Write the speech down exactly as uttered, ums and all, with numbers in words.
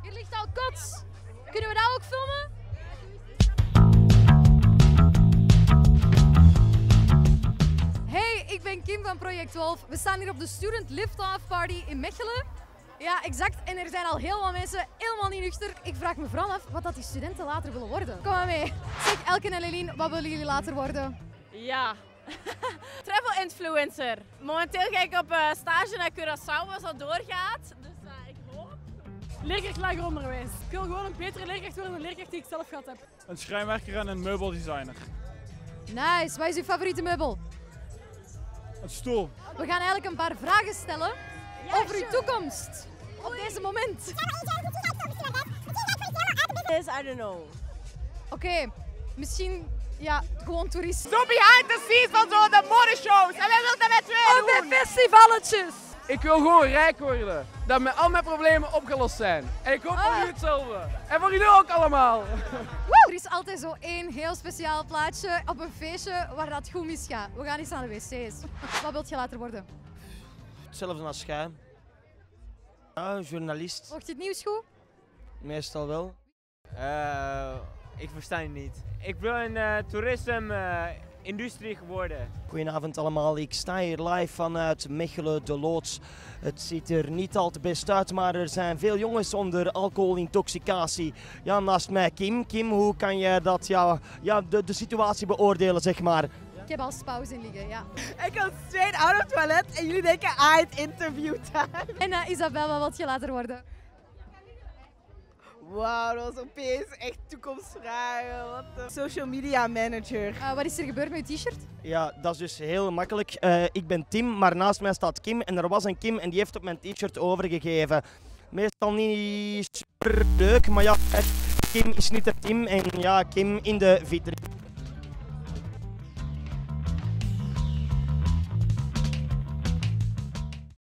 Hier ligt al kots. Kunnen we dat ook filmen? Hey, ik ben Kim van Project Wolf. We staan hier op de Student Lift-Off Party in Mechelen. Ja, exact. En er zijn al heel wat mensen helemaal niet nuchter. Ik vraag me vooral af wat dat die studenten later willen worden. Kom maar mee. Zeg, Elke en Eline, wat willen jullie later worden? Ja, travel influencer. Momenteel ga ik op uh, stage naar Curaçao als dat doorgaat. Dus uh, ik hoop. Leerkracht lager onderwijs. Ik wil gewoon een betere leerkracht worden dan een leerkracht die ik zelf gehad heb. Een schrijnwerker en een meubeldesigner. Nice. Wat is uw favoriete meubel? Een stoel. We gaan eigenlijk een paar vragen stellen over uw toekomst. Op deze moment. Is, I don't know. Oké, okay, misschien ja, gewoon toerist. Zo behind the scenes van zo de modeshows. En wij willen dat met twee Op doen. de festivaletjes. Ik wil gewoon rijk worden. Dat mijn, al mijn problemen opgelost zijn. En ik hoop Ah. voor jullie hetzelfde. En voor jullie ook allemaal. Er is altijd zo één heel speciaal plaatje op een feestje waar dat goed misgaat. We gaan eens naar de wc's. Wat wilt je later worden? Hetzelfde als jij. Ja, journalist. Volgt je het nieuws goed? Meestal wel. Uh, ik versta je niet. Ik wil een uh, toerisme-industrie uh, worden. Goedenavond allemaal, ik sta hier live vanuit Mechelen, de loods. Het ziet er niet al te best uit, maar er zijn veel jongens onder alcoholintoxicatie. Ja, naast mij Kim. Kim, hoe kan je dat, ja, ja, de, de situatie beoordelen, zeg maar? Ik heb al pauze in liggen, ja. Ik kom straight out of het toilet en jullie denken, ah, het interview time. En uh, Isabel, wat wilt je later worden? Wauw, dat was opeens echt toekomstvragen. Wat de... Social media manager. Uh, wat is er gebeurd met je t-shirt? Ja, dat is dus heel makkelijk. Uh, ik ben Tim, maar naast mij staat Kim en er was een Kim en die heeft op mijn t-shirt overgegeven. Meestal niet super leuk, maar ja, Kim is niet de Tim en ja, Kim in de vitrine.